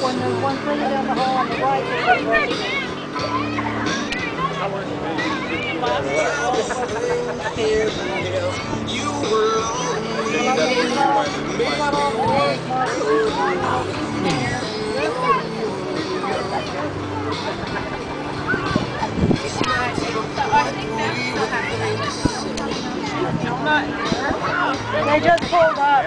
and there's one further down the hall on the right. You were They just pulled up.